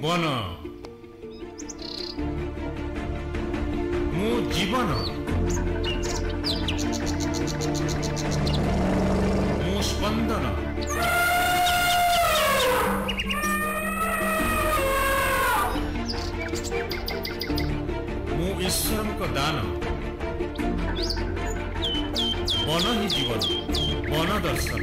बन मु जीवन मु स्पंदन मु ईश्वर को दान बन ही जीवन बन दर्शन।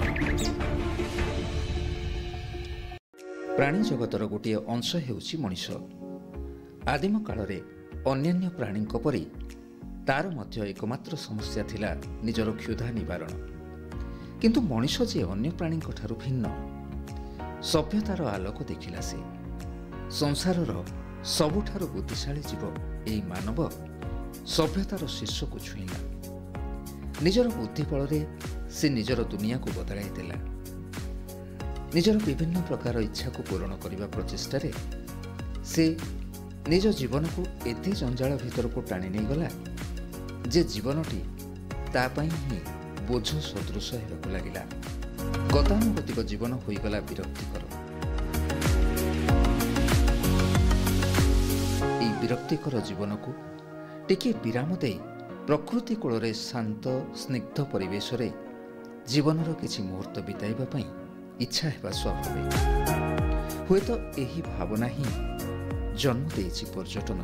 प्राणी जगतर गोटे अंश हेउछि मनीष। आदिम काल रे अन्यान्य प्राणी परी तार मध्य एकमात्र समस्या थिला निजर क्षुधा निवारण। किंतु मनीष जे अन्य प्राणी ठारू भिन्न। सभ्यतार आलोक देखिला से संसारर सबुठारू बुद्धिशाली जीव एई मानव सभ्यतार शीर्ष को छुईला। निजर बुद्धि बल से निजर दुनिया को बदलाई देला। निजर विभिन्न प्रकार इच्छा को पूरण करने प्रचेष्टा से निज जीवन को एते जंजाल भीतर को टाणी नहीं गला जे जीवनटी तापाई ही बोझ सदृश होगा लगिला। गतानुगतिक जीवन होईगला विरक्तिकर। এই বিরক্তিকর জীবনକୁ টিকে বিরাম দেই प्रकृति कूल शांत स्निग्ध परिवेश रे जीवनर किछि मुहूर्त बिताइबा पई इच्छा हेबा स्वाभाविक। हुए तो यही भावना ही जन्म देछि पर्यटन।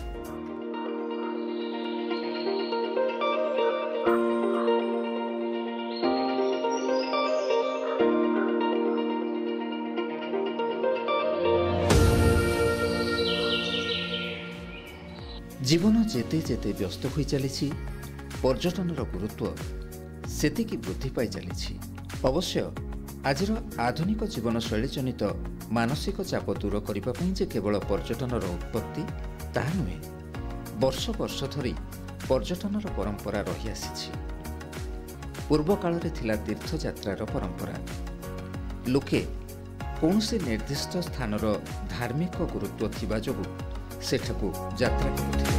जीवन जेते जेते व्यस्त हो चली पर्यटनर गुरुत्व सेतिकी वृद्धि पाई चली। अवश्य आजिर आधुनिक जीवन शैली जनित मानसिक चाप दूर करने जे केवल पर्यटनर उत्पत्ति ताहा नुहे। वर्ष वर्ष धरी पर्यटनर परंपरा रही आसी। पूर्व काल रे थिला तीर्थयात्रार परंपरा। लोके कौनसी निर्दिष्ट स्थानर धार्मिक गुरुत्व थिबा जोगु सेठाकू यात्रा करुथिले।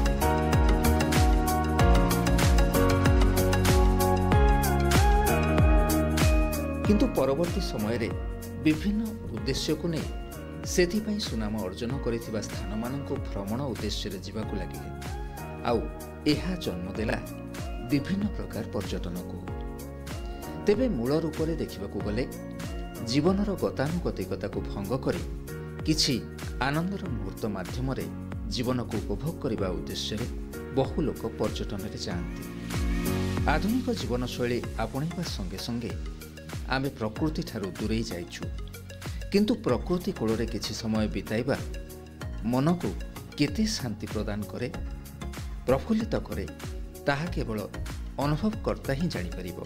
किंतु परवर्ती समय रे विभिन्न उद्देश्य को नहीं सेथिपाई सुनाम अर्जन करिथिबा स्थान मानक भ्रमण उद्देश्य रे जीवाकू लागिले। आउ एहा जन्म देला विभिन्न प्रकार पर्यटन को। तेबे मूल रूप रे देखिबाकू गले जीवनर गतानुगतिकता को भंग करी किछि आनंदर मुहूर्त माध्यम रे जीवन को उपभोग करने उद्देश्य बहु लोक पर्यटन रे जाती। आधुनिक जीवन शैली आपणा संगे संगे आमे प्रकृति ठारू दूरे जाइछु। किंतु प्रकृति कूल रे किछि समय बिताइबा मन को केते शांति प्रदान करे, प्रफुल्लित करे, ताहा केवल अनुभव करता ही जानि परिबो।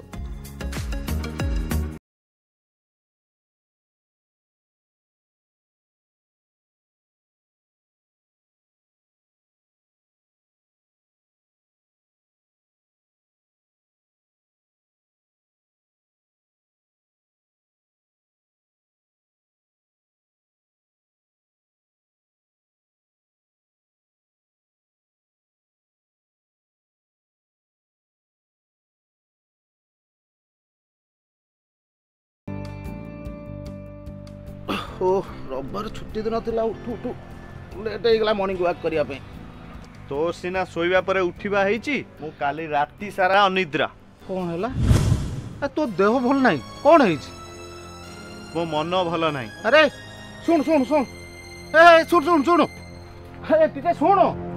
ओह रविवार छुट्टी दिन थिला। उठू उठू लेट हो मॉर्निंग वॉक करिया पे। तो सीना सोइबा परे उठिबा हेची मु काली राती सारा अनिद्रा। कौन हैला? तो देह भल नहीं कौन हेची? मो मन भल नहीं। अरे सुन सुन सुन ए सुन सुन सुन ए टिके सुन।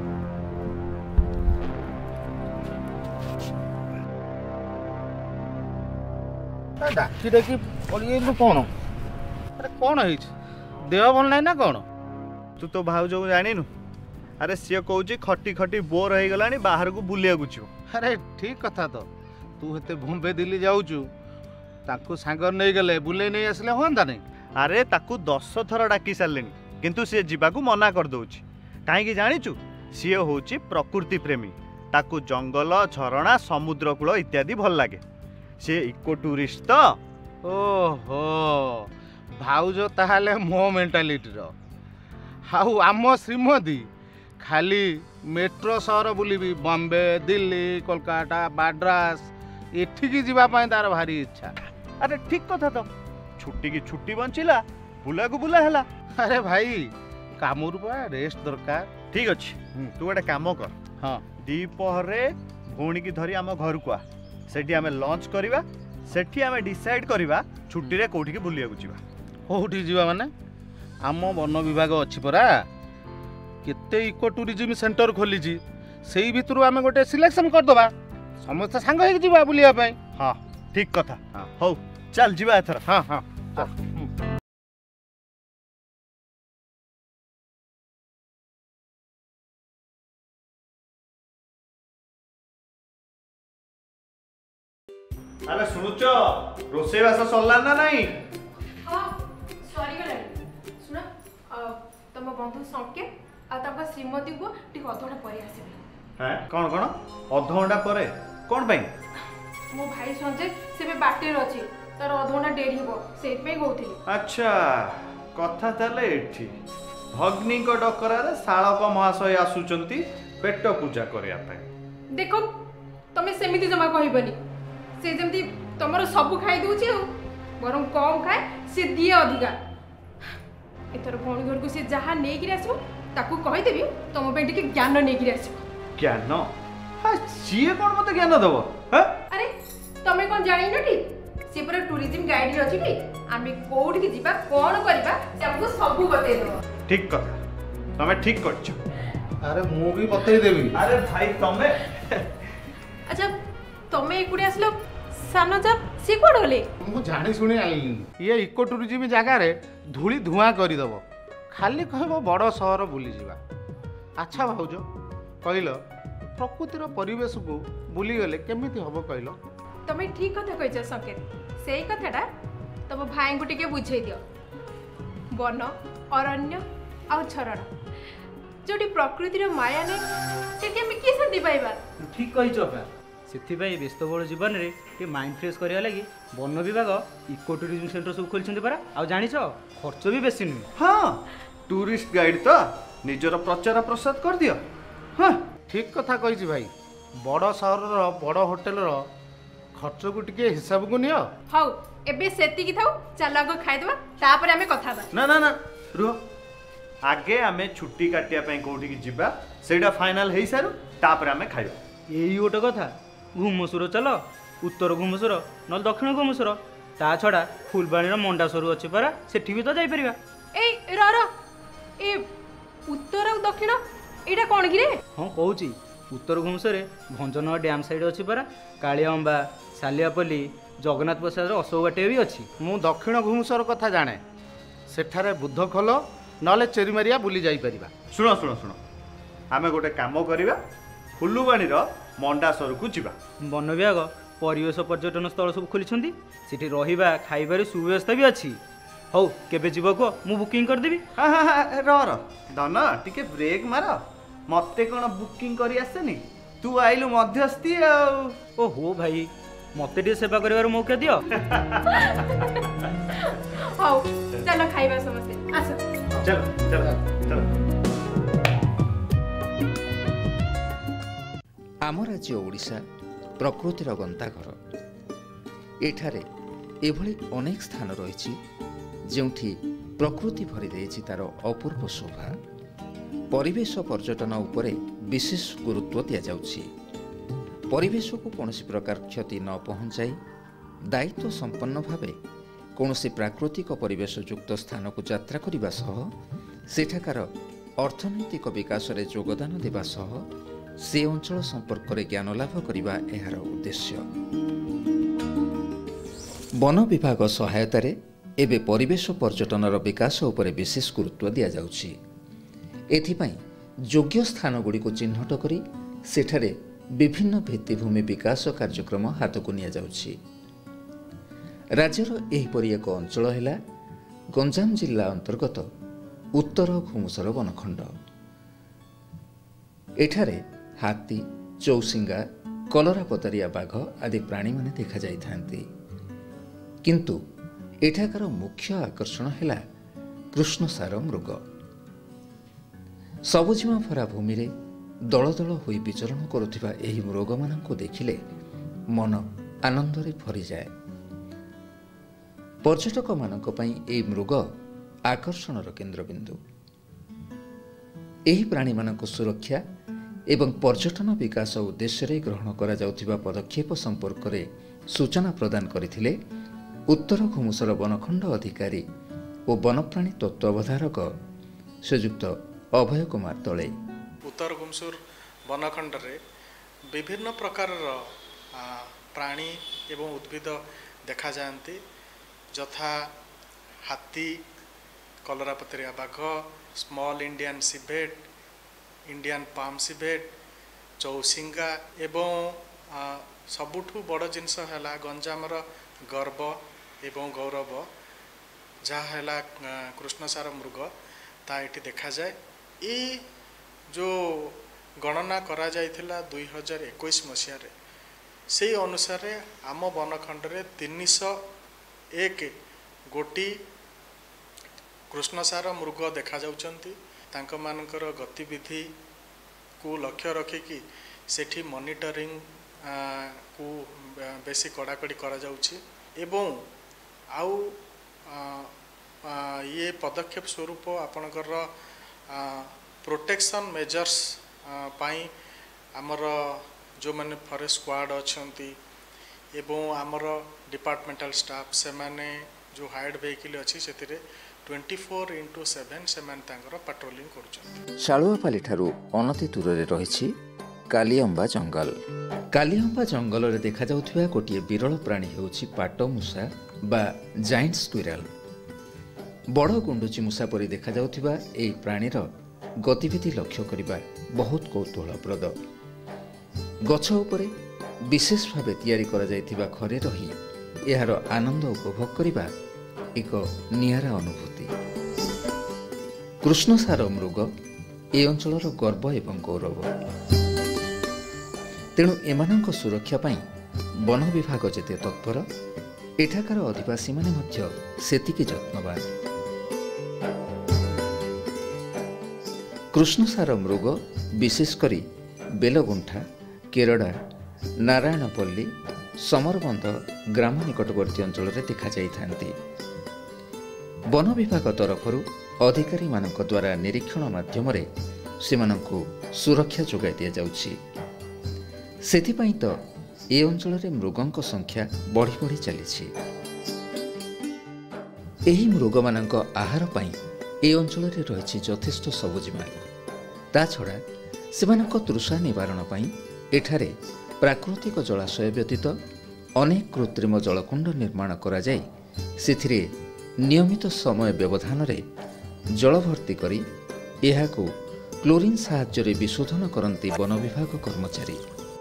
ए डाकी डाकी पड़ी कौन? अरे कौन हेची? देह भल नहीं ना कौन? तू तो भाउज को जानिनु? अरे सी कहूँ खटी खटी बोर हो गलानी बाहर को बुलिया जीव। अरे ठीक कथा तो तू हेते बॉम्बे दिल्ली जाऊचु ताकू सांगर नहीं गले बुले नहीं आसले होंदा नहीं। अरे ताकू 10 थर डाकी सारे किंतु सी जीवाकू मना कर दउची। काहेकि जानिचु सी होची प्रकृति प्रेमी। ताकू जंगल झरणा समुद्र कूल इत्यादि भल लगे। सी इको टूरिस्ट तो। ओहो भाउज ताहाले मो मेंटालिटी रो। हाउ आम श्रीमती खाली मेट्रो सहर बुलिबी बॉम्बे दिल्ली कोलकाता मद्रास एठिकी जीवा पाए तार भारी इच्छा। अरे ठीक कथा तो छुट्टी की छुट्टी बंचिला बुला को बुला हैला। अरे भाई କାମରୁ ବା ରେଷ୍ଟ ଦରକାର। ଠିକ୍ ଅଛି ତୁ ଗୋଟେ କାମ କର ହଁ ଦ୍ୱିପହରେ ଭଉଣୀକି ଧରି ଆମ ଘରକୁ ଆ ସେଠି ଆମେ ଲଞ୍ଚ କରିବା ସେଠି ଆମେ ଡିସାଇଡ୍ କରିବା ଛୁଟିରେ କୋଉଠିକି ବୁଲିବାକୁ ଯିବା। କୋଉଠି ଯିବା ମାନେ ଆମ ବନ ବିଭାଗ ଅଛି ପରା କେତେ ଇକୋ ଟୁରିଜିମ୍ ସେଣ୍ଟର ଖୋଲିଛି ସେଇ ଭିତରୁ ଆମେ ଗୋଟେ ସିଲେକ୍ସନ କରିଦେବା ସମସ୍ତେ ସାଙ୍ଗ ହେଇକି ଯିବା ବୁଲିବା ପାଇଁ। ହଁ ଠିକ୍ କଥା ହଉ ଚାଲ ଯିବା ଏଥର। ହଁ ହଁ ଆରେ ଶୁଣୁଛ ରୋଷେଇବାସ ସରିଲା ନା ନାଇଁ? ହଁ ସରିଗଲାଣି। ଶୁଣ ତମ ବନ୍ଧୁ ସଂକେତ ଆଉ ତାଙ୍କ ଶ୍ରୀମତୀଙ୍କୁ ଟିକେ ଅଧଘଣ୍ଟା ପରେ ଆସିବେ। କଣ କଣ ଅଧଘଣ୍ଟା ପରେ କଣ ପାଇଁ? ମୋ ଭାଇ ସଞ୍ଜୟ ସେ ଏବେ ବାଟରେ ଅଛି ତାର ଅଧଘଣ୍ଟା ଡେରି ହେବ ସେଇଥିପାଇଁ କହୁଥିଲି। ଆଚ୍ଛା କଥା ତାହେଲେ ଏଠି ଭଗ୍ନୀଙ୍କ ଡକରାରେ ଶାଳକ ମହାଶୟ ଆସୁଛନ୍ତି ପେଟ ପୂଜା କରିବା ପାଇଁ। ଦେଖ ତମେ ସେମିତି ଜମା କହିବନି ସେ ଯେମିତି ତମର ସବୁ ଖାଇ ଦଉଛି ଆଉ ବରଂ କମ୍ ଖାଏ ସେ ଦିଏ ଅଧିକା। ଏଥର ଭଉଣୀ ଘରକୁ ସେ ଯାହା ନେଇକିରି ଆସିବ ତାକୁ କହିଦେବି ତମ ପାଇଁ ଟିକେ ଜ୍ଞାନ ନେଇକିରି ଆସିବ। ଜ୍ଞାନ? ସିଏ କଣ ମତେ ଜ୍ଞାନ ଦବ? ଆରେ ତମେ କଣ ଜାଣିନ ଟି ସେ ପୁରା ଟୁରିଜିମ୍ ଗାଇଡରେ ଅଛି ଟି ଆମେ କୋଉଠିକି ଯିବା କଣ କରିବା ସେ ଆମକୁ ସବୁ ବତେଇ ଦେବ। ଠିକ କଥା ତମେ ଠିକ କରିଛ। ଆରେ ମୁଁ ବି ବତେଇ ଦେବି। ଆରେ ଭାଇ ତମେ ଆଚ୍ଛା ତମେ ଏକୁଟେ ଆସିଲ ସାନ ଚାପ ସେ କୁଆଡ଼େ ଗଲେ? ମୁଁ ଜାଣି ଶୁଣି ଆଣିଲିନି ଇଏ ଇକୋ ଟୁରିଜିମ୍ ଜାଗାରେ ଧୂଳି ଧୂଆଁ କରିଦେବ ଖାଲି କହିବ ବଡ଼ ସହର ବୁଲିଯିବା। ଆଚ୍ଛା ଭାଉଜ କହିଲ ପ୍ରକୃତିର ପରିବେଶକୁ ବୁଲିଗଲେ କେମିତି ହବ କହିଲ? ତମେ ଠିକ କଥା କହିଛ ସଂକେତ ସେଇ କଥାଟା ତମ ଭାଇଙ୍କୁ ଟିକେ ବୁଝେଇ ଦିଅ। ବନ ଅରଣ୍ୟ ଆଉ ଝରଣା ଯୋଉଠି ପ୍ରକୃତିର ମାୟା ନାହିଁ ସେଠି ଆମେ କି ଶାନ୍ତି ପାଇବା? ଠିକ୍ କହିଛ ଅପା ସେଥିପାଇଁ ବ୍ୟସ୍ତବହୁଳ ଜୀବନରେ ଟିକେ ମାଇଣ୍ଡ ଫ୍ରେଶ୍ କରିବା ଲାଗି ବନ ବିଭାଗ ଇକୋ ଟୁରିଜିମ୍ ସେଣ୍ଟର ସବୁ ଖୋଲିଛନ୍ତି ପରା। ଆଉ ଜାଣିଛ ଖର୍ଚ୍ଚ ବି ବେଶୀ ନୁହେଁ। ହଁ ଟୁରିଷ୍ଟ ଗାଇଡ୍ ତ ନିଜର ପ୍ରଚାର ପ୍ରସାର କରିଦିଅ। ହଁ ଠିକ କଥା କହିଛି ଭାଇ ବଡ଼ ସହରର ବଡ଼ ହୋଟେଲର ଖର୍ଚ୍ଚକୁ ଟିକେ ହିସାବକୁ ନିଅ। ହଉ ଏବେ ସେତିକି ଥାଉ ଚାଲ ଆଗ ଖାଇଦେବା ତାପରେ ଆମେ କଥା ହେବା। ନା ନା ନା ରୁହ ଆଗେ ଆମେ ଛୁଟି କାଟିବା ପାଇଁ କୋଉଠିକି ଯିବା ସେଇଟା ଫାଇନାଲ ହେଇସାରୁ ତାପରେ ଆମେ ଖାଇବା। ଏଇ ଗୋଟେ କଥା ଘୁମସୁର ଚାଲ ଉତ୍ତର ଘୁମସୁର ନହେଲେ ଦକ୍ଷିଣ ଘୁମସୁର ତା ଛଡ଼ା ଫୁଲବାଣୀର ମଣ୍ଡାସରୁ ଅଛି ପରା ସେଠି ବି ତ ଯାଇପାରିବା। ଏଇ ର ଏ ଉତ୍ତର ଆଉ ଦକ୍ଷିଣ ଏଇଟା କ'ଣ କିରେ? ହଁ କହୁଛି ଉତ୍ତର ଘୁମସୁରରେ ଭଞ୍ଜନଗର ଡ୍ୟାମ୍ ସାଇଡ୍ ଅଛି ପରା କାଳିଆମ୍ବା ସାଲିଆପଲ୍ଲୀ ଜଗନ୍ନାଥ ପ୍ରସାଦର ଅଶୋକ ବାଟିକା ବି ଅଛି। ମୁଁ ଦକ୍ଷିଣ ଘୁମସର କଥା ଜାଣେ ସେଠାରେ ବୁଦ୍ଧ ଖୋଲ ନହେଲେ ଚେରିମାରିଆ ବୁଲି ଯାଇପାରିବା। ଶୁଣ ଶୁଣ ଶୁଣ ଆମେ ଗୋଟେ କାମ କରିବା ଫୁଲବାଣୀର ମଣ୍ଡାସରକୁ ଯିବା। ବନ ବିଭାଗ ପରିବେଶ ପର୍ଯ୍ୟଟନ ସ୍ଥଳ ସବୁ ଖୋଲିଛନ୍ତି ସେଠି ରହିବା ଖାଇବାରେ ସୁବ୍ୟବସ୍ଥା ବି ଅଛି। ହଉ କେବେ ଯିବ କୁହ ମୁଁ ବୁକିଂ କରିଦେବି। ର ଧନ ଟିକେ ବ୍ରେକ୍ ମାର ମତେ କ'ଣ ବୁକିଂ କରି ଆସେନି ତୁ ଆଇଲୁ ମଧ୍ୟସ୍ଥି ଆଉ। ଓହୋ ଭାଇ ମତେ ଟିକେ ସେବା କରିବାର ମୌକା ଦିଅ। ହଉ ଚାଲ ଖାଇବା ସମସ୍ତେ ଆସ। ଚାଲ ଚାଲ ଚାଲ। ଆମ ରାଜ୍ୟ ଓଡ଼ିଶା ପ୍ରକୃତିର ଗନ୍ତାଘର। ଏଠାରେ ଏଭଳି ଅନେକ ସ୍ଥାନ ରହିଛି ଯେଉଁଠି ପ୍ରକୃତି ଭରି ଦେଇଛି ତା'ର ଅପୂର୍ବ ଶୋଭା। ପରିବେଶ ପର୍ଯ୍ୟଟନ ଉପରେ ବିଶେଷ ଗୁରୁତ୍ୱ ଦିଆଯାଉଛି। ପରିବେଶକୁ କୌଣସି ପ୍ରକାର କ୍ଷତି ନ ପହଞ୍ଚାଇ ଦାୟିତ୍ୱ ସମ୍ପନ୍ନ ଭାବେ କୌଣସି ପ୍ରାକୃତିକ ପରିବେଶଯୁକ୍ତ ସ୍ଥାନକୁ ଯାତ୍ରା କରିବା ସହ ସେଠାକାର ଅର୍ଥନୈତିକ ବିକାଶରେ ଯୋଗଦାନ ଦେବା ସହ ସେ ଅଞ୍ଚଳ ସମ୍ପର୍କରେ ଜ୍ଞାନ ଲାଭ କରିବା ଏହାର ଉଦ୍ଦେଶ୍ୟ। ବନ ବିଭାଗ ସହାୟତାରେ ଏବେ ପରିବେଶ ପର୍ଯ୍ୟଟନର ବିକାଶ ଉପରେ ବିଶେଷ ଗୁରୁତ୍ୱ ଦିଆଯାଉଛି। ଏଥିପାଇଁ ଯୋଗ୍ୟ ସ୍ଥାନଗୁଡ଼ିକୁ ଚିହ୍ନଟ କରି ସେଠାରେ ବିଭିନ୍ନ ଭିତ୍ତିଭୂମି ବିକାଶ କାର୍ଯ୍ୟକ୍ରମ ହାତକୁ ନିଆଯାଉଛି। ରାଜ୍ୟର ଏହିପରି ଏକ ଅଞ୍ଚଳ ହେଲା ଗଞ୍ଜାମ ଜିଲ୍ଲା ଅନ୍ତର୍ଗତ ଉତ୍ତର ଘୁମୁସର ବନଖଣ୍ଡ। ଏଠାରେ ହାତୀ ଚୌସିଙ୍ଗା କଲରାପତରିଆ ବାଘ ଆଦି ପ୍ରାଣୀମାନେ ଦେଖାଯାଇଥାନ୍ତି। କିନ୍ତୁ ଏଠାକାର ମୁଖ୍ୟ ଆକର୍ଷଣ ହେଲା କୃଷ୍ଣସାର ମୃଗ। ସବୁଜିମା ଭରା ଭୂମିରେ ଦଳ ଦଳ ହୋଇ ବିଚରଣ କରୁଥିବା ଏହି ମୃଗମାନଙ୍କୁ ଦେଖିଲେ ମନ ଆନନ୍ଦରେ ଭରିଯାଏ। ପର୍ଯ୍ୟଟକମାନଙ୍କ ପାଇଁ ଏହି ମୃଗ ଆକର୍ଷଣର କେନ୍ଦ୍ରବିନ୍ଦୁ। ଏହି ପ୍ରାଣୀମାନଙ୍କ ସୁରକ୍ଷା ଏବଂ ପର୍ଯ୍ୟଟନ ବିକାଶ ଉଦ୍ଦେଶ୍ୟରେ ଗ୍ରହଣ କରାଯାଉଥିବା ପଦକ୍ଷେପ ସମ୍ପର୍କରେ ସୂଚନା ପ୍ରଦାନ କରିଥିଲେ ଉତ୍ତର ଘୁମୁସର ବନଖଣ୍ଡ ଅଧିକାରୀ ଓ ବନପ୍ରାଣୀ ତତ୍ତ୍ୱାବଧାରକ ଶ୍ରୀଯୁକ୍ତ ଅଭୟ କୁମାର ଦଳେ। ଉତ୍ତର ଘୁମସୁର ବନଖଣ୍ଡରେ ବିଭିନ୍ନ ପ୍ରକାରର ପ୍ରାଣୀ ଏବଂ ଉଦ୍ଭିଦ ଦେଖାଯାଆନ୍ତି, ଯଥା ହାତୀ, କଲରାପତରିଆ ବାଘ, small Indian civet, Indian palm civet, ଚୌସିଙ୍ଗା ଏବଂ ସବୁଠୁ ବଡ଼ ଜିନିଷ ହେଲା ଗଞ୍ଜାମର ଗର୍ବ ଏବଂ ଗୌରବ ଯାହା ହେଲା କୃଷ୍ଣସାର ମୃଗ, ତା ଏଠି ଦେଖାଯାଏ। ଏ ଯେଉଁ ଗଣନା କରାଯାଇଥିଲା 2021 ମସିହାରେ, ସେହି ଅନୁସାରେ ଆମ ବନଖଣ୍ଡରେ 301 ଗୋଟି କୃଷ୍ଣସାର ମୃଗ ଦେଖାଯାଉଛନ୍ତି। ତାଙ୍କମାନଙ୍କର ଗତିବିଧିକୁ ଲକ୍ଷ୍ୟ ରଖିକି ସେଠି ମନିଟରିଂ କୁ ବେଶୀ କଡ଼ାକଡ଼ି କରାଯାଉଛି ଏବଂ ଆଉ ଇଏ ପଦକ୍ଷେପ ସ୍ୱରୂପ ଆପଣଙ୍କର ପ୍ରୋଟେକ୍ସନ୍ ମେଜର୍ସ ପାଇଁ ଆମର ଯେଉଁମାନେ ଫରେଷ୍ଟ ସ୍କ୍ୱାଡ୍ ଅଛନ୍ତି ଏବଂ ଆମର ଡିପାର୍ଟମେଣ୍ଟାଲ ଷ୍ଟାଫ୍ ସେମାନେ ଯେଉଁ ହାଇଡ୍ ଭେହିକିଲ୍ ଅଛି ସେଥିରେ 24/7 ସେମାନେ ତାଙ୍କର ପାଟ୍ରୋଲିଂ କରୁଛନ୍ତି। ଶାଳୁଆପାଲିଠାରୁ ଅନତି ଦୂରରେ ରହିଛି କାଲିଅମ୍ବା ଜଙ୍ଗଲ। କାଲିଅମ୍ବା ଜଙ୍ଗଲରେ ଦେଖାଯାଉଥିବା ଗୋଟିଏ ବିରଳ ପ୍ରାଣୀ ହେଉଛି ପାଟମୂଷା ବା ଜାଇଣ୍ଟ ସ୍କ୍ୱିରାଲ। ବଡ଼ ଗୁଣ୍ଡୁଚି ମୂଷା ପରି ଦେଖାଯାଉଥିବା ଏହି ପ୍ରାଣୀର ଗତିବିଧି ଲକ୍ଷ୍ୟ କରିବା ବହୁତ କୌତୁହଳପ୍ରଦ। ଗଛ ଉପରେ ବିଶେଷ ଭାବେ ତିଆରି କରାଯାଇଥିବା ଘରେ ରହି ଏହାର ଆନନ୍ଦ ଉପଭୋଗ କରିବା ଏକ ନିଆରା ଅନୁଭୂତି। କୃଷ୍ଣସାର ମୃଗ ଏ ଅଞ୍ଚଳର ଗର୍ବ ଏବଂ ଗୌରବ। ତେଣୁ ଏମାନଙ୍କ ସୁରକ୍ଷା ପାଇଁ ବନ ବିଭାଗ ଯେତେ ତତ୍ପର, ଏଠାକାର ଅଧିବାସୀମାନେ ମଧ୍ୟ ସେତିକି ଯତ୍ନବାନ। କୃଷ୍ଣସାର ମୃଗ ବିଶେଷ କରି ବେଲଗୁଣ୍ଠା, କେରଡ଼ା, ନାରାୟଣପଲ୍ଲୀ, ସମରବନ୍ଧ ଗ୍ରାମ ନିକଟବର୍ତ୍ତୀ ଅଞ୍ଚଳରେ ଦେଖାଯାଇଥାନ୍ତି। ବନ ବିଭାଗ ତରଫରୁ ଅଧିକାରୀମାନଙ୍କ ଦ୍ୱାରା ନିରୀକ୍ଷଣ ମାଧ୍ୟମରେ ସେମାନଙ୍କୁ ସୁରକ୍ଷା ଯୋଗାଇ ଦିଆଯାଉଛି। ସେଥିପାଇଁ ତ ଏ ଅଞ୍ଚଳରେ ମୃଗଙ୍କ ସଂଖ୍ୟା ବଢ଼ି ବଢ଼ି ଚାଲିଛି। ଏହି ମୃଗମାନଙ୍କ ଆହାର ପାଇଁ ଏ ଅଞ୍ଚଳରେ ରହିଛି ଯଥେଷ୍ଟ ସବୁଜିମା। ତା ଛଡ଼ା ସେମାନଙ୍କ ତୃଷା ନିବାରଣ ପାଇଁ ଏଠାରେ ପ୍ରାକୃତିକ ଜଳାଶୟ ବ୍ୟତୀତ ଅନେକ କୃତ୍ରିମ ଜଳକୁଣ୍ଡ ନିର୍ମାଣ କରାଯାଇ ସେଥିରେ ନିୟମିତ ସମୟ ବ୍ୟବଧାନରେ ଜଳ ଭର୍ତ୍ତି କରି ଏହାକୁ କ୍ଲୋରିନ୍ ସାହାଯ୍ୟରେ ବିଶୋଧନ କରନ୍ତି ବନ ବିଭାଗ କର୍ମଚାରୀ।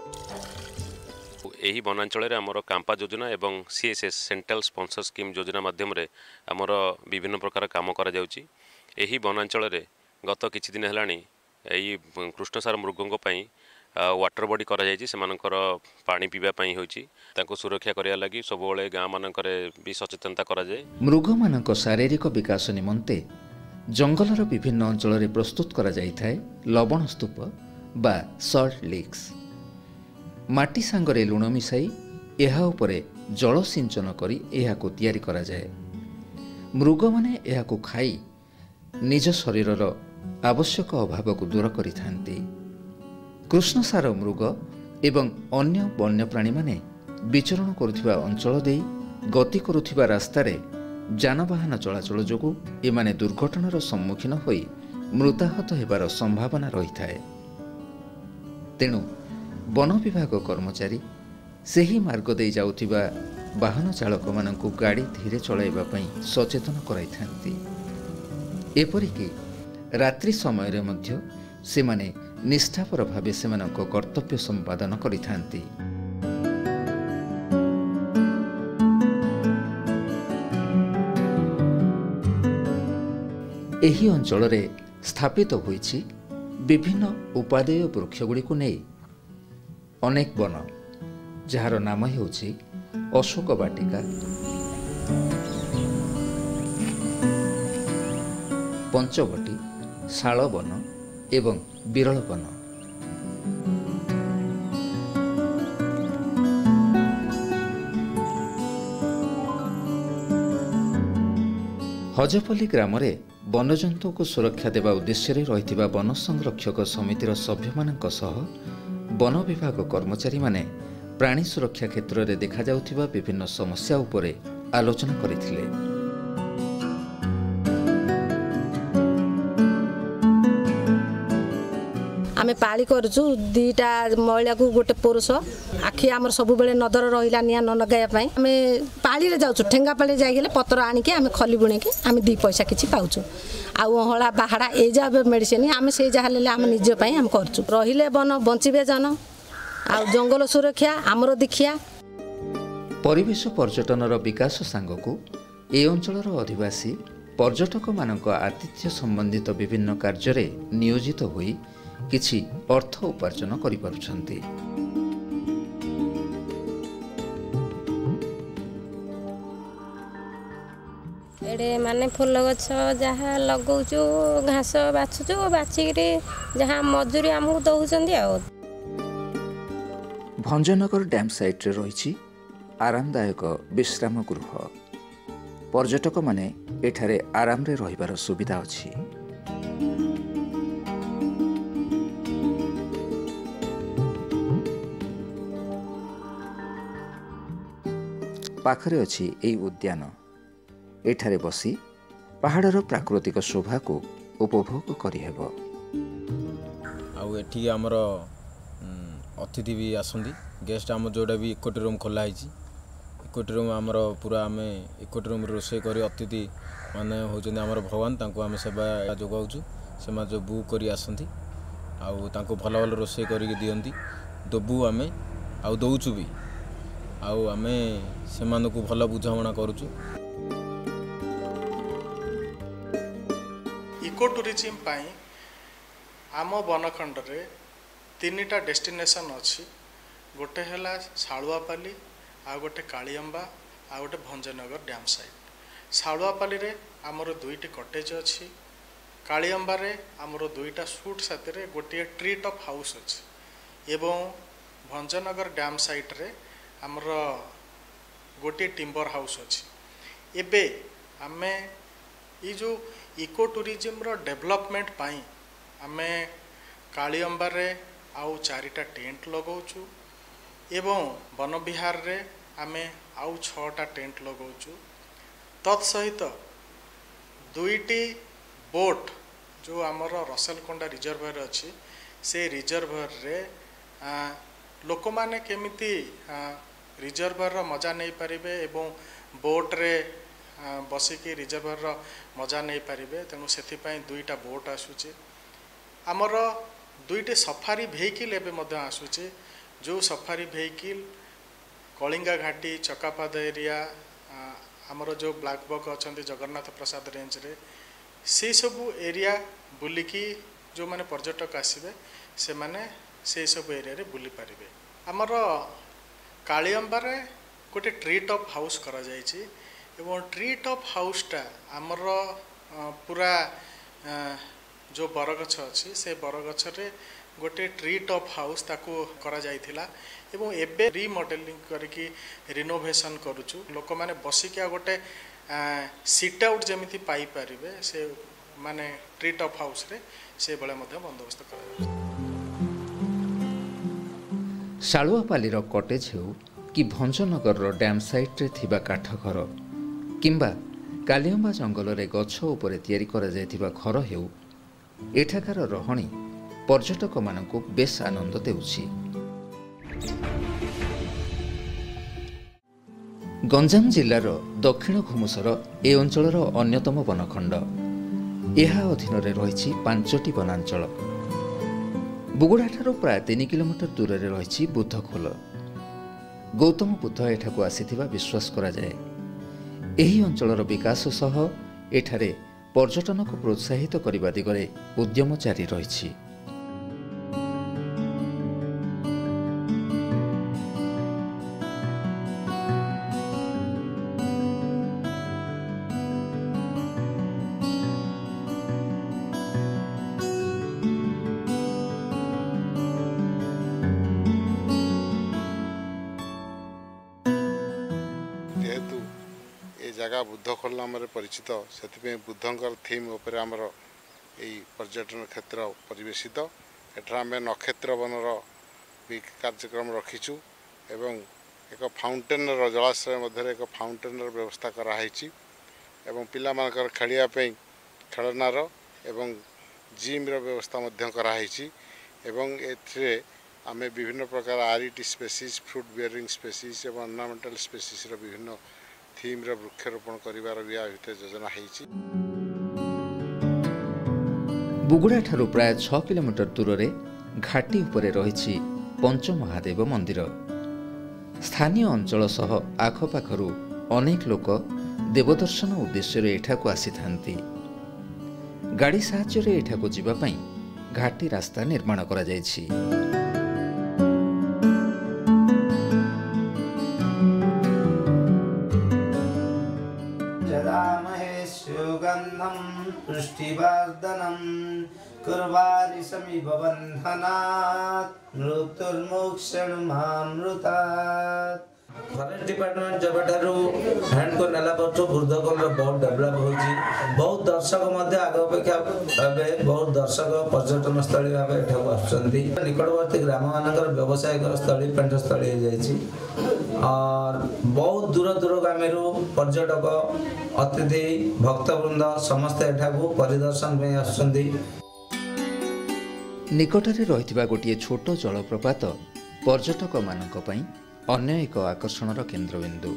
ଏହି ବନାଞ୍ଚଳରେ ଆମର କାମ୍ପା ଯୋଜନା ଏବଂ CSS ସେଣ୍ଟ୍ରାଲ ସ୍ପନ୍ସର ସ୍କିମ୍ ଯୋଜନା ମାଧ୍ୟମରେ ଆମର ବିଭିନ୍ନ ପ୍ରକାର କାମ କରାଯାଉଛି। ଏହି ବନାଞ୍ଚଳରେ ଗତ କିଛି ଦିନ ହେଲାଣି ଏହି କୃଷ୍ଣସାର ମୃଗଙ୍କ ପାଇଁ ୱାଟର ବଡି କରାଯାଇଛି। ସେମାନଙ୍କର ପାଣି ପିଇବା ପାଇଁ ହେଉଛି, ତାଙ୍କୁ ସୁରକ୍ଷା କରିବା ଲାଗି ସବୁବେଳେ ଗାଁ ମାନଙ୍କରେ ବି ସଚେତନତା କରାଯାଏ। ମୃଗମାନଙ୍କ ଶାରୀରିକ ବିକାଶ ନିମନ୍ତେ ଜଙ୍ଗଲର ବିଭିନ୍ନ ଅଞ୍ଚଳରେ ପ୍ରସ୍ତୁତ କରାଯାଇଥାଏ ଲବଣ ସ୍ତୂପ ବା ସଲ୍ଟ ଲିକ୍ସ। ମାଟି ସାଙ୍ଗରେ ଲୁଣ ମିଶାଇ ଏହା ଉପରେ ଜଳ ସିଞ୍ଚନ କରି ଏହାକୁ ତିଆରି କରାଯାଏ। ମୃଗମାନେ ଏହାକୁ ଖାଇ ନିଜ ଶରୀରର ଆବଶ୍ୟକ ଅଭାବକୁ ଦୂର କରିଥାନ୍ତି। କୃଷ୍ଣସାର ମୃଗ ଏବଂ ଅନ୍ୟ ବନ୍ୟପ୍ରାଣୀମାନେ ବିଚରଣ କରୁଥିବା ଅଞ୍ଚଳ ଦେଇ ଗତି କରୁଥିବା ରାସ୍ତାରେ ଯାନବାହନ ଚଳାଚଳ ଯୋଗୁଁ ଏମାନେ ଦୁର୍ଘଟଣାର ସମ୍ମୁଖୀନ ହୋଇ ମୃତାହତ ହେବାର ସମ୍ଭାବନା ରହିଥାଏ। ତେଣୁ ବନ ବିଭାଗ କର୍ମଚାରୀ ସେହି ମାର୍ଗ ଦେଇ ଯାଉଥିବା ବାହନ ଚାଳକମାନଙ୍କୁ ଗାଡ଼ି ଧୀରେ ଚଳାଇବା ପାଇଁ ସଚେତନ କରାଇଥାନ୍ତି। ଏପରିକି ରାତ୍ରି ସମୟରେ ମଧ୍ୟ ସେମାନେ ନିଷ୍ଠାପର ଭାବେ ସେମାନଙ୍କ କର୍ତ୍ତବ୍ୟ ସମ୍ପାଦନ କରିଥାନ୍ତି। ଏହି ଅଞ୍ଚଳରେ ସ୍ଥାପିତ ହୋଇଛି ବିଭିନ୍ନ ଉପାଦେୟ ବୃକ୍ଷଗୁଡ଼ିକୁ ନେଇ ଅନେକ ବନ, ଯାହାର ନାମ ହେଉଛି ଅଶୋକ ବାଟିକା, ପଞ୍ଚବଟୀ, ଶାଳବନ ଏବଂ ବିରଳ ବନ। हजपल्ली ग्राम रे वन्यजंतु को सुरक्षा देवा उद्देश्य रही वन संरक्षक समितिर सभ्य सह वन विभाग कर्मचारी माने प्राणी सुरक्षा क्षेत्र में देखा जाउथिबा विभिन्न समस्या उपरे आलोचना करथिले। आमे पाली करछु दीटा महिला को गोटे पुरुष आखि आमर सब बेले नजर रहिला निया न लगाया पई आमे पाली रे जाउछु ठेंगा पाली जाई गेले पत्र आनी के आमे खली बुणे के आमे 2 पैसा किछि पाउछु आ हळा बाहाडा ए जा मेडिसिन आमे से जा लेले आमे निज पई आम करछु रहिले वन बंचिबे जन आ जंगल सुरक्षा आमर देखिया। परिवेश पर्यटनर विकास सांगकु ए अंचलर अधिवासी पर्यटक मानक आतिथ्य संबंधित विभिन्न कार्य नियोजित होई किछि अर्थ उपार्जन करि पारुछन्ति। एडे माने फूल गछ जहाँ लगौछु घास बाछुछु बाछिकरी जहाँ मजूरी हमहु दउछन्ती आ। भंजनगर डैम साइट रे रही आरामदायक विश्राम गृह पर्यटक माने एठारे आराम रे रहिबार सुविधा अछि। पाखरे अछि एई उद्यान एठारे बसी पहाड़र प्राकृतिक शोभा को उपभोग करिहेब। आउ एठी हमर अतिथि भी आसंदी गेस्ट आम जोड़ा भी इकोटी रूम खोला है इकोटी रूम आमर पूरा आम इकोटी रूम रोषे कर अतिथि माने होचंदी आमर भगवान तांको आम सेवा जोगाउछु से जो बुक करी आसंती आउ तांको भल भल रोषे करी दियंती दबु आमे आउ दउछु भी आउ आमे सेमानकु भल बुझामणा करूछु। इको टूरिज्म पाई आम बनखंड रे 3टा डेस्टिनेशन अच्छी गोटे है शालुआपाली आ गोटे कालियंबा आ गोटे भंजनगर डैम साइट। शालुआपाली रे आमर 2टी कटेज अच्छी कालियंबा रे आमर 2टा सूट साथी गोटे ट्री टॉप हाउस अच्छी एवं भंजनगर डैम साइट रे आमर गोटे टिम्बर हाउस अच्छी। एबे आमे ई जो इको टूरिज्म रो डेवलपमेंट पाई आमे कालियंबा रे आउ 4टा टेंट लगाउछु एवं वन विहार रे आमे आउ 6टा टेंट लगाउछु। तत्सहित 2टी बोट जो आमर रसलकोंडा रिजर्वर अच्छी से रिजर्वर रे लोक माने केमिति रिजर्वर मजा नहीं पारिबे एवं बोट रे बसिकी रिजर्वर मजा नहीं पारिबे तेणु से 2टा बोट आसुचे। आमर 2टी सफारी भेहिकल एवं आसुचे जो सफारी भेहिकल कलिंगा घाटी चकापाद एरिया आमर जो ब्लैक बक अच्छा जगन्नाथ प्रसाद रेंज रे से सबू एरिया बुलिकी जो माने पर्यटक आसबे से माने से सब एरिया रे बुली पारिबे। आमर कालियंबा रे गोटे ट्री टॉप हाउस करा जायछि एवं ट्री टॉप हाउसटा आमर पूरा जो बरगछ अच्छी से बरगछ रे गोटे ट्री टॉप हाउस ताको करा जायथिला एवं एबे रिमॉडलिंग करके रिनोवेशन करूछु लोक माने बसिकिया गोटे सीट आउट जेमिति पाई पारिबे से माने ट्री टॉप हाउस रे से बळे मध्ये बंदोबस्त करा। शालुआपाली रो कटेज हेउ कि भंजनगर रो डैम साइट रे थिबा काठ घर किंबा कालियंबा जंगल रे गछ उपरे तयारी करा जायथिबा घर हेउ एठाकार रहणी पर्यटक मानकु बेस आनंद देउछि। गंजाम जिल्लार दक्षिण घुमुसर ए अंचलर अन्यतम वनखंड एहा अधीन रे रहिछि 5टी वनांचल। बुगुड़ाठारू प्राय 3 किलोमीटर दूर रे रहिछि बुद्धखोल। गौतम बुद्ध एठाकु आसीथिबा विश्वास करा जाए। एही अंचलर विकास सह एठारे पर्यटन को प्रोत्साहित करने दिगरे उद्यम जारी रही। जगह बुद्ध खोल नाम परिचित से बुद्धंकर थीम उपर आमर यही पर्यटन क्षेत्र परिवेशित एठार आम नक्षत्र वनर भी कार्यक्रम रखीचु एवं एक फाउंटेन जलाशय मध्य एक फाउंटेन व्यवस्था कराई एवं पिला मानकर खेलियापी खेलनार एवं जिम व्यवस्था कराई एवं एथिरे आमे विभिन्न प्रकार RET species fruit bearing species एवं अर्नामेंटल स्पेसीज विभिन्न थीम वृक्षरोपण करिवार भी योजना है। बुगुड़ा ठारू प्राय 6 किलोमीटर दूर रे घाटी उपरे रही पंचमहादेव मंदिर। स्थानीय अंचल सह आखपाखरू अनेक लोक देवदर्शन उद्देश्य एठाकू आसी थांती। गाड़ी साहाय्य एठाकू जीवा पई घाटी रास्ता निर्माण करा जायछि। सुगंधम पुष्टिवर्धनम कुर्वारिसमिव बंधनात् मृत्युर्मोक्षणमामृतात्। फॉरेस्ट डिपार्टमेंट जब हैंड को नेला बहुत डेवलप होची। बहुत दर्शक मध्य आग अपेक्षा बहुत दर्शक पर्यटन स्थली भाव एठाकू आसुचंती। निकटवर्ती ग्राम मानकर व्यावसायिक स्थली पेंटस्थली हो जाइछि और बहुत दूर दूरगामी पर्यटक अतिथि भक्तवृंद समस्त एठाकू परिदर्शन में आसुचंती। निकटरे रहिथिबा गोटिए छोट जलप्रपात पर्यटक मानक पई अन्य एक आकर्षणर केन्द्रबिंदु।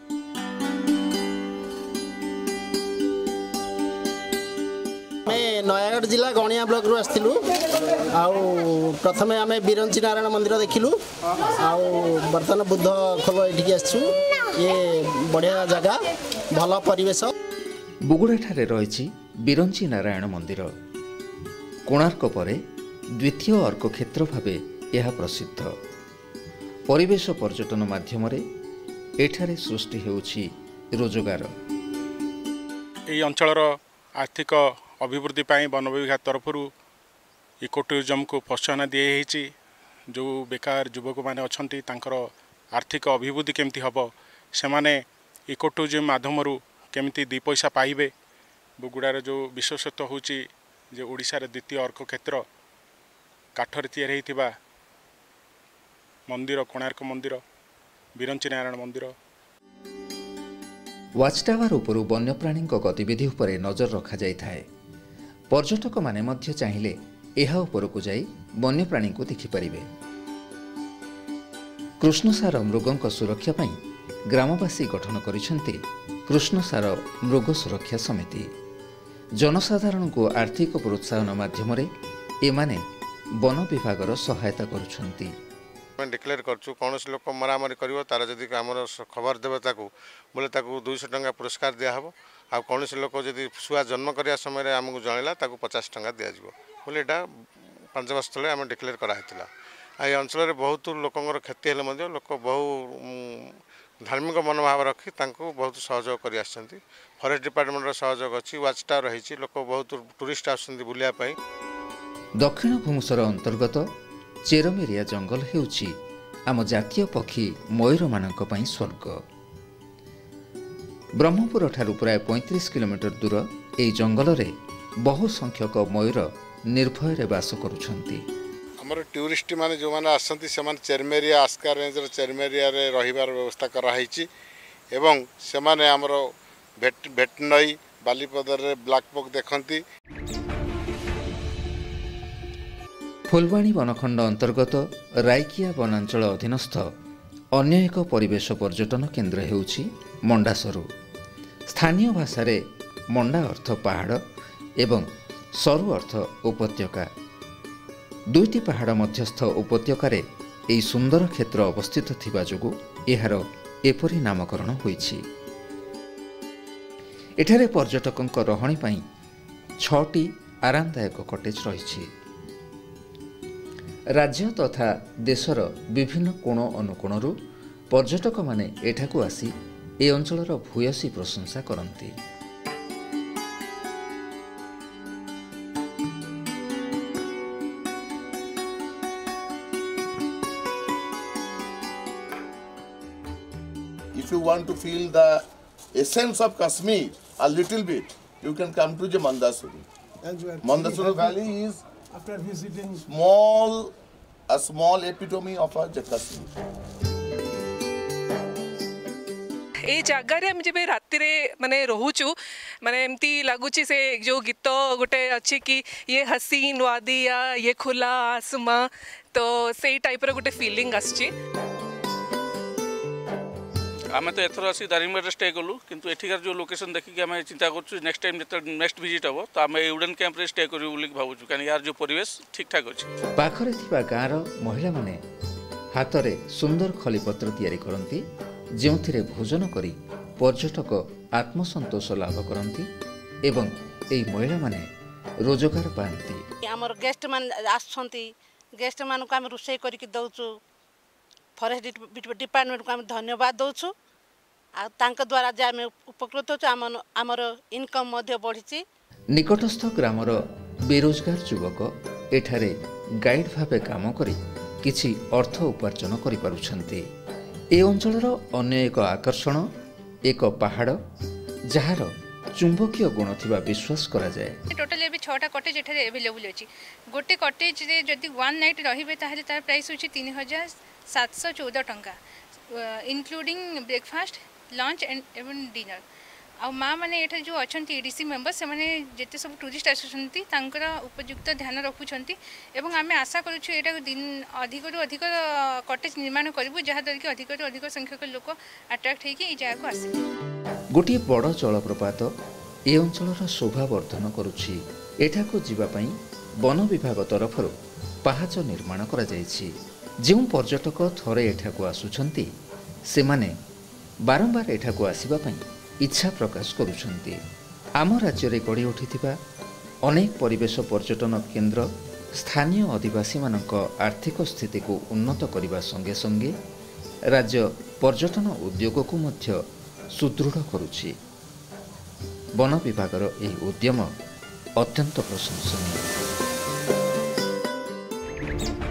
नयागढ़ जिला गणिया ब्लॉक रु आसलु प्रथम आम बिरंची नारायण मंदिर देखिलु बर्तमान बुद्ध खोल ये आसु ये बढ़िया जगह भल परिवेश। बुगुड़ा ठारे रही बिरंची नारायण मंदिर कोणार्क परे द्वितीय अर्क क्षेत्र भावे यह प्रसिद्ध। परिवेश पर्यटन माध्यम एठारे सृष्टि हेउछि रोजगार। यह अंचल आर्थिक अभिवृद्धि वन विभाग तरफ इको टूरिज्म को प्रोत्साहन दिए जो बेकार युवक मैंने अच्छा आर्थिक अभिवृद्धि केमती हम से इको टूरिज्म माध्यम केमती 2 पैसा पाइबे। बुगुड़ार जो विशेषत्व होची जे ओडिशार द्वितीय अर्क क्षेत्र काठरे तैयारी होइथिबा मंदिर कोणार्क मंदिर बिरंची नारायण मंदिर। वाच टावर उपरू वन्यप्राणी गतिविधि उपरे नजर रखा जाय थाए। पर्यटक माने मध्य चाहिए यह उपरकू जाई वन्यप्राणी को देखिपारे। कृष्णसार मृगों सुरक्षा पाई ग्रामवासी गठन करिसेंती कृष्णसार मृग सुरक्षा समिति। जनसाधारण को आर्थिक प्रोत्साहन माध्यम एमाने वन विभागर सहायता करुछंती। डिक्लेयर करछु कौन लोक मरामरी कर तार जदि आम खबर देवे बोले 200 टंका पुरस्कार दिहब आ कौन लोक जदि छुआ जन्म करने समय आमको जनला 50 टंका दिज्व बोले यहाँ 5 वर्ष तले आम डिक्लेयर कराइला। ये अंचल बहुत लोकर क्षति हेल्ले लोक बहु धार्मिक मनोभाव रखी बहुत सहयोग कर फॉरेस्ट डिपार्टमेंट सहयोग अच्छी वाच टावर रही लोक बहुत टूरिस्ट आसुँच बुलायापी। दक्षिण भूमुसर अंतर्गत चेरमेरिया जंगल हेउछि आम जातीय पक्षी मयूर मानक पई स्वर्ग। ब्रह्मपुर ठारू प्राय 35 किलोमीटर दूर एई जंगल रे बहु संख्यक मयूर निर्भय बास करुछंती। हमर टूरिस्ट माने जो माने आसंती से माने चेरमेरिया आस्का रेंज रे चेरमेरिया रे रहिबार व्यवस्था कराइछि एवं से माने हमर भेटनई बालीपदर रे ब्लैक बक देखंती। फुलवाणी वनखंड अंतर्गत रायकिया वनांचल अधीनस्थ अन्य एक परिवेश पर्यटन केन्द्र हेउछि मंडासरू। स्थानीय भाषा रे मंडा अर्थ पहाड़ एवं सरु अर्थ उपत्यका। 2टी पहाड़ मध्यस्थ उपत्यकार एई सुंदर क्षेत्र अवस्थित थिबा जोगु एहार एपरि नामकरण होइछि। एठारे पर्यटकंक रहणी पई 6टी आरामदायक कटेज रहिछि। राज्य तथा देशर विभिन्न कोण अनुकोणरू पर्यटक माने एठाकू आसी ए अंचलर भूयसी प्रशंसा करती। If you want to feel the essence of Kashmir a little bit, you can come to the Mandasuri. Mandasuri Valley is after visiting a small epitome of a Kashmir. ये जगार आम जब राति माने रोचु माने एमती लगुच से जो गीत गोटे अच्छी कि ये हसीन वादिया ये खुला आसमा तो से टाइप गोटे फीलिंग आसची आम तो एथर आसी दारिंगबाड़ी स्टे कलु किंतु एठिकार जो लोकेशन देखिक आम चिंता करूँ नेक्स्ट टाइम जो नेक्स्ट विजिट हम तो आम वुडेन कैंप रे स्टे करूँ बोली भावुँ कहीं यार जो परिवेश ठीक ठाक अच्छे पाखरे थिबा गाँर महिला माने हाथ में सुंदर खलीपत्र तैयारी करती जो भोजन करी पर्यटक आत्मसंतोष लाभ करती एवं एई महिला माने रोजगार पाती आमर गेस्ट मान आसछंती गेस्ट मान को आम रोषे करके दउछु फॉरेस्ट डिपार्टमेंट को आम धन्यवाद दउछु आ तांक द्वारा जे आम उपकृत होछु आमर इनकम मध्य बढ़िछि। निकटस्थ ग्रामर बेरोजगार युवक एठारे गाइड भावे काम करी किछि अर्थ उपार्जन करि पारुछंती। ए अंचलर अन्य एक आकर्षण एक पहाड़ जार चुंबकीय गुण थिबा विश्वास करा जाए। टोटल अभी 6टा कटेज एठारे अवेलेबल अछि। गोटे कटेज रे जदि 1 नाइट रहिबे ताहले तार प्राइस होछि 3714 टंका including breakfast lunch and even dinner. आ माँ मैंने ये जो अच्छा एडीसी मेंबर से मैंने जिते सब टूरिस्ट आसुँच उपयुक्त ध्यान रखुंट एवं आम आशा करूँ यहाँ दिन अधिक अधिक कटेज निर्माण करूँ जहाँद्वारा कि अधिक अधिक संख्यक लोक अट्राक्ट होगी जगह को आसे। गोटे बड़ जलप्रपात ए अंचल शोभावर्धन करुछि। एठाकु जीवापाई वन विभाग तरफ पाहाच निर्माण करा जायछि। जो पर्यटक थरे एठाकु आसुछंती सेमाने बारंबार एठाकु आसिबा पई इच्छा प्रकाश करुछंती। आम राज्य में गढ़ी उठिथिबा अनेक परिवेश पर्यटन केन्द्र स्थानीय आदिवासी मानक आर्थिक स्थिति को उन्नत करने संगे संगे राज्य पर्यटन उद्योग को मध्य सुदृढ़ करुछि। वन विभागर यह उद्यम अत्यंत प्रशंसनीय।